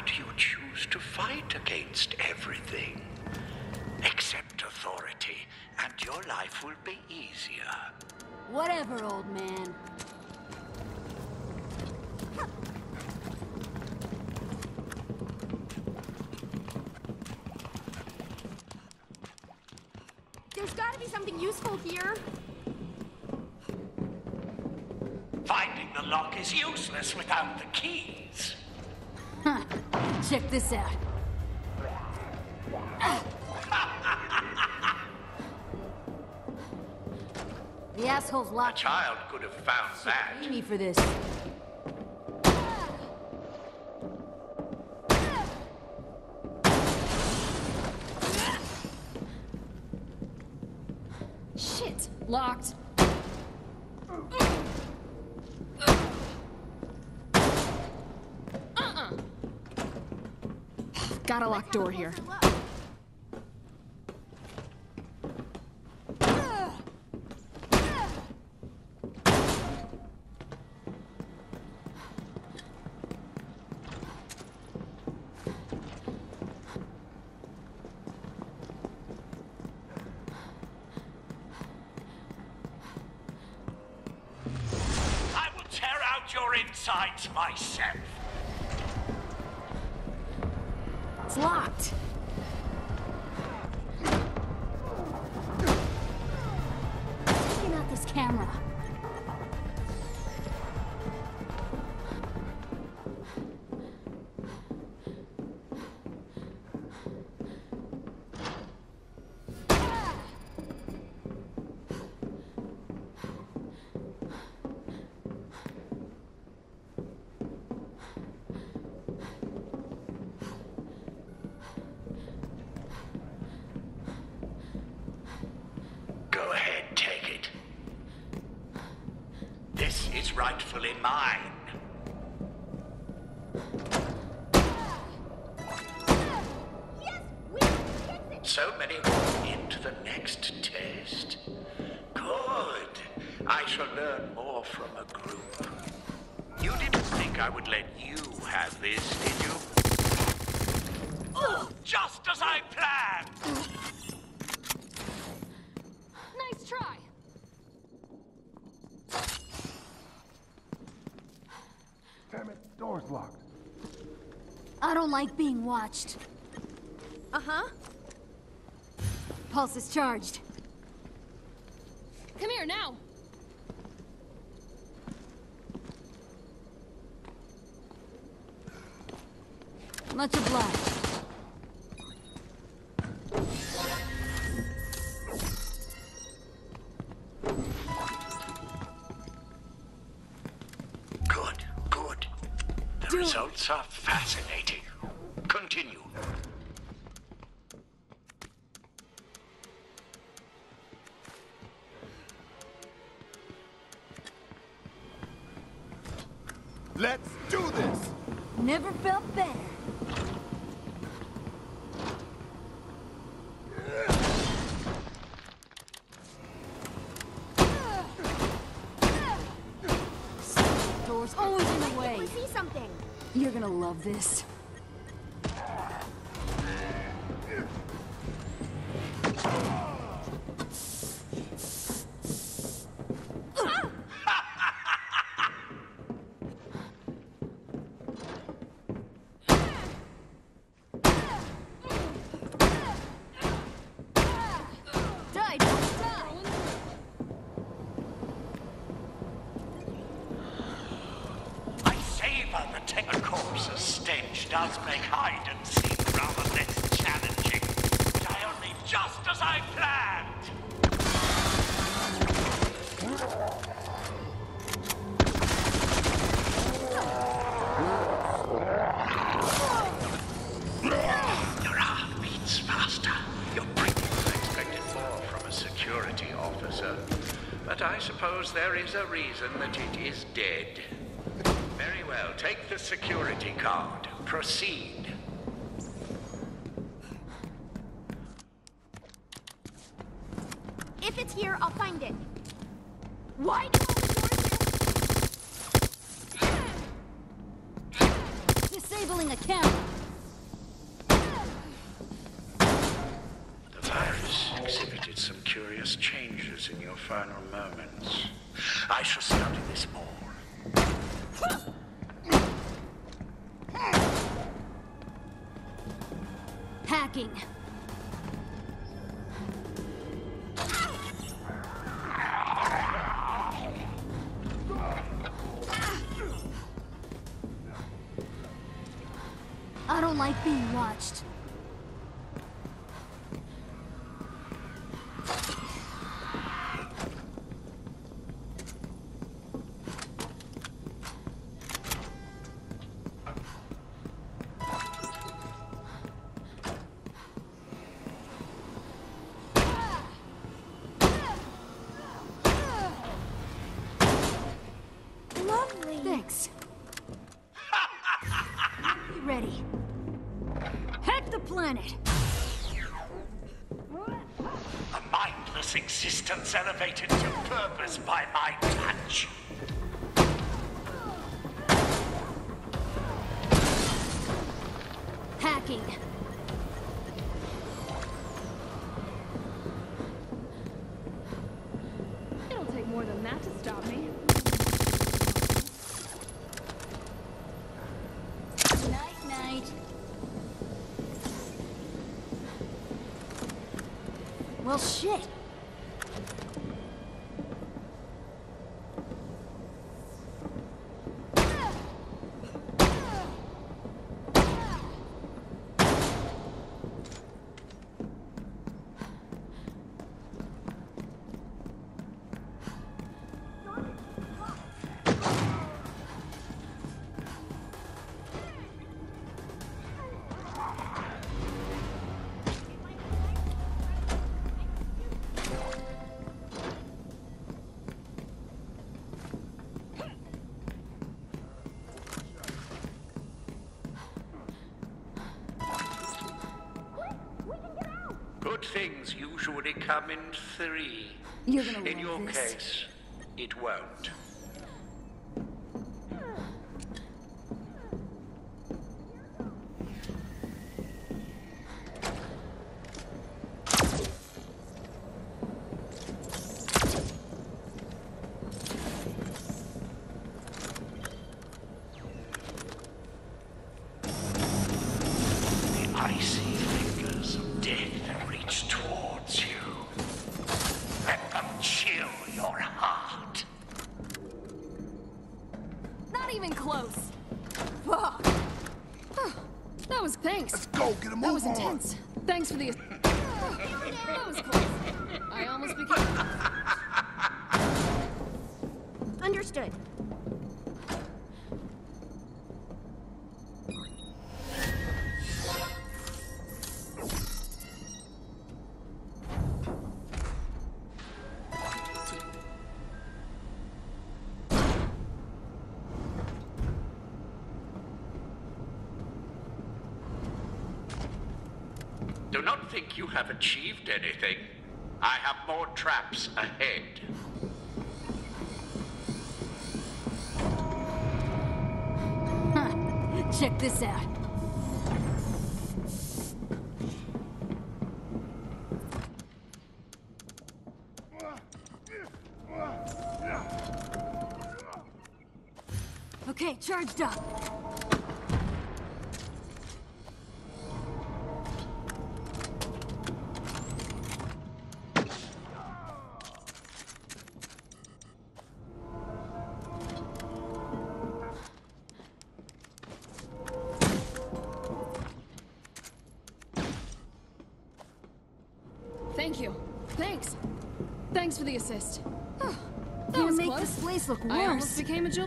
Why do you choose to fight against everything? Accept authority, and your life will be easier. Whatever, old man. There's gotta be something useful here. Finding the lock is useless without the keys. Huh. Check this out. The asshole's A locked. child could have found that. Pay me for this. Shit! Locked. Got a locked door here. I will tear out your insides myself. It's locked. Taking out this camera. Go ahead, take it. This is rightfully mine. Yes, we can fix it. So many walk into the next test. Good. I shall learn more from a group. You didn't think I would let you have this, did you? Just as I planned! Nice try. Damn it, door's locked. I don't like being watched. Uh-huh. Pulse is charged. Come here now. Much obliged. Good, good. The results are fascinating. Continue. Let's do this! Never felt better. Door's always in the way. We see something. You're gonna love this. Die, don't die! I savor the A corpse's stench does make hide and seek rather less challenging. But I only just as I planned. Your heart beats faster. Your principal expected more from a security officer. But I suppose there is a reason that it is dead. Very well, take the security card. Proceed. If it's here, I'll find it. Why do all the doors Disable disabling a camera. The virus exhibited some curious changes in your final moments. I shall study this more. Hacking. I don't like being watched. Lovely. Thanks. Ready. Hack the planet. A mindless existence elevated to purpose by my touch. Hacking. It'll take more than that to stop me. Night, night. Well, shit. Good things usually come in three. You're gonna In your love this. case, it won't. The icy fingers of death reach towards you. Let them chill your heart. Not even close. Fuck. That was thanks. Let's go, get a move That was on. intense. Thanks for the. That was close. I almost became. Understood. Do not think you have achieved anything. I have more traps ahead. Check this out. Okay, charged up. Thank you. Thanks. Thanks for the assist. Oh, that Gonna was make close. this place look I almost worse. became a jewel.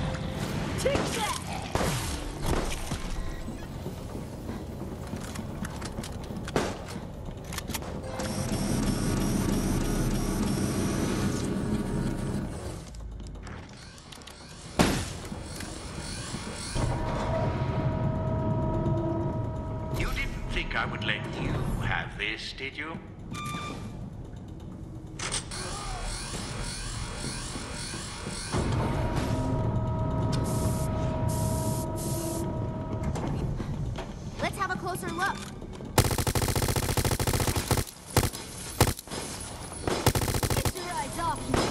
Take that! think I would let you have this, did you? Let's have a closer look. Get your eyes off me!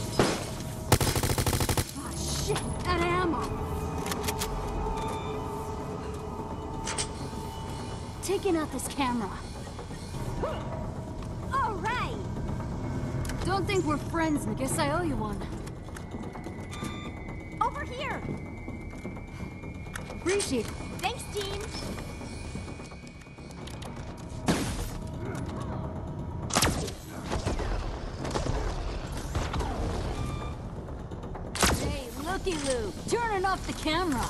Ah, shit! Out of ammo! Taking out this camera. All right. Don't think we're friends, and guess I owe you one. Over here. Appreciate it. Thanks, Dean. Hey, looky-loo, turning off the camera.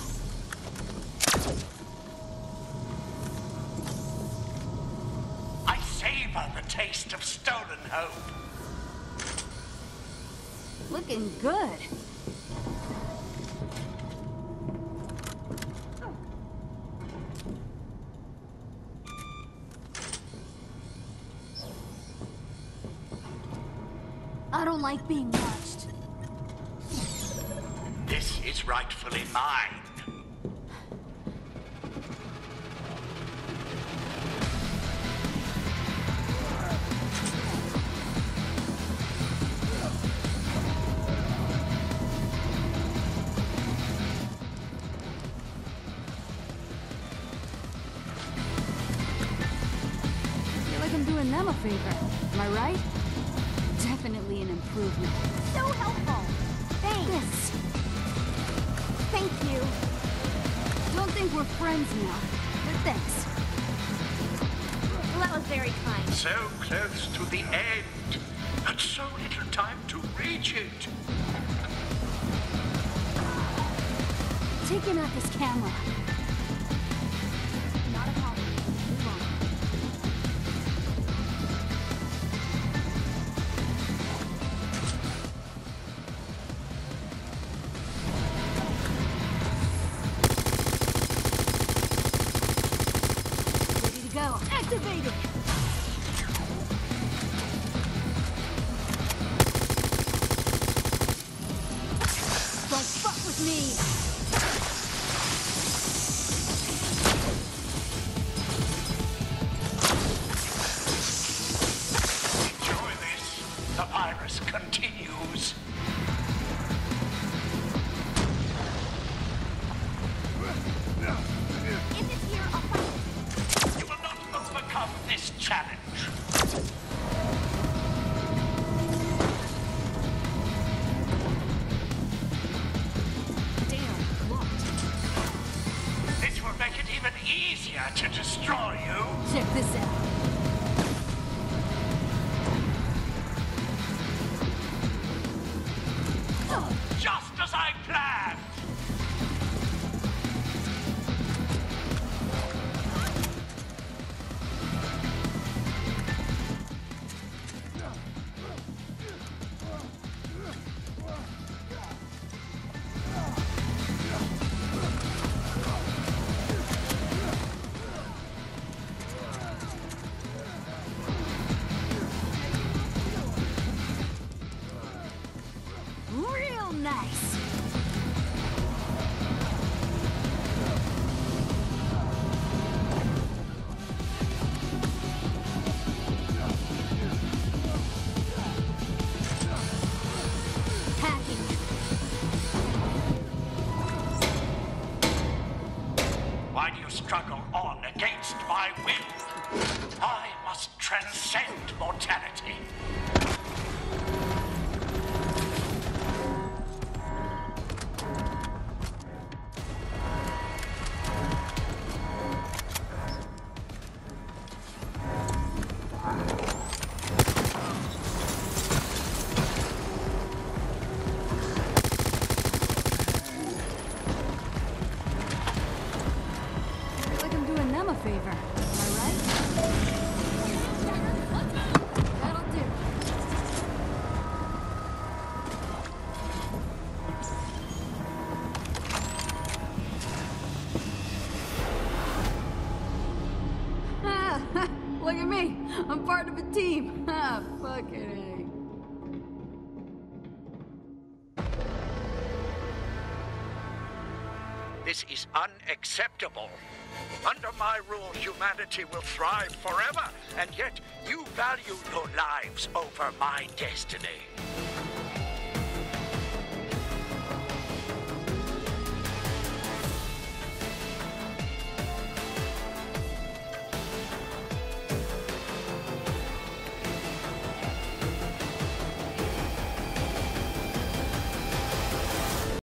I savor the taste of stolen hope. Looking good. I don't like being watched. This is rightfully mine. I feel like I'm doing them a favor. Am I right? Definitely an improvement. So helpful. Thanks. This. Thank you. Don't think we're friends now, but thanks. Well, that was very kind. So close to the end, but so little time to reach it. Taking out this camera. Not a problem. Move on. Ready to go. Activated! Don't fuck with me! Enjoy this. The virus continues. If it's here, I'll find it. You will not overcome this challenge. Damn, locked. This will make it even easier to destroy you. Check this out. Just as I planned. Real nice. Hacking. Why do you struggle on against my will? I must transcend mortality. I feel like I'm doing them a favor. Am I right? That'll do. Look at me. I'm part of a team. Ah, fucking A. This is unacceptable. Under my rule, humanity will thrive forever, and yet you value your lives over my destiny.